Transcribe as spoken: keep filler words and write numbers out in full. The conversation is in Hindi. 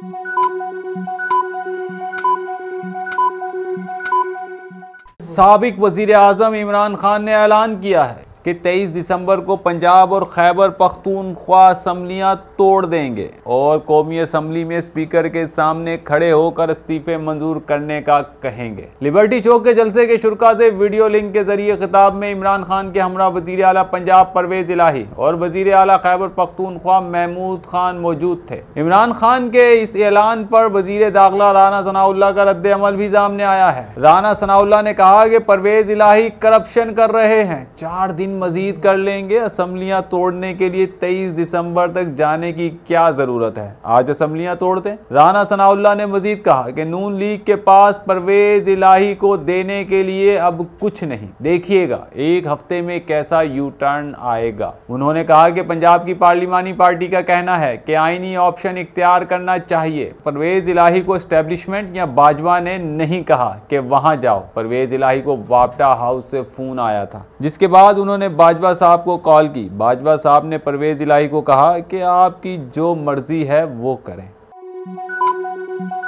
साबिक वज़ीर आज़म इमरान खान ने ऐलान किया है कि तेईस दिसंबर को पंजाब और खैबर पख्तूनख्वा असम्बलियाँ तोड़ देंगे और कौमी असम्बली में स्पीकर के सामने खड़े होकर इस्तीफे मंजूर करने का कहेंगे। लिबर्टी चौक के जलसे के शुरा से वीडियो लिंक के जरिए खिताब में इमरान खान के हमरा वज़ीर आला पंजाब परवेज़ इलाही और वज़ीर आला खैबर पख्तूनख्वा महमूद खान मौजूद थे। इमरान खान के इस ऐलान पर वज़ीर दाखिला राना सनाउल्लाह का रद्द अमल भी सामने आया है। राना सनाउल्लाह ने कहा कि परवेज़ इलाही करप्शन कर रहे हैं, चार दिन मजीद कर लेंगे, असम्बलियां तोड़ने के लिए तेईस दिसंबर तक जाने की क्या जरूरत है, आज असम्बलियां तोड़ दें। राना सनाउल्लाह ने मजीद कहा कि नून लीग के पास परवेज इलाही को देने के लिए अब कुछ नहीं, देखिएगा एक हफ्ते में कैसा यू टर्न आएगा। उन्होंने कहा कि पंजाब की पार्लिमानी पार्टी का कहना है कि आईनी ऑप्शन इख्तियार करना चाहिए। परवेज इलाही को एस्टेब्लिशमेंट या बाजवा ने नहीं कहा कि वहां जाओ। परवेज इलाही को वापटा हाउस से फोन आया था, जिसके बाद उन्होंने बाजवा साहब को कॉल की। बाजवा साहब ने परवेज इलाही को कहा कि आपकी जो मर्जी है वो करें।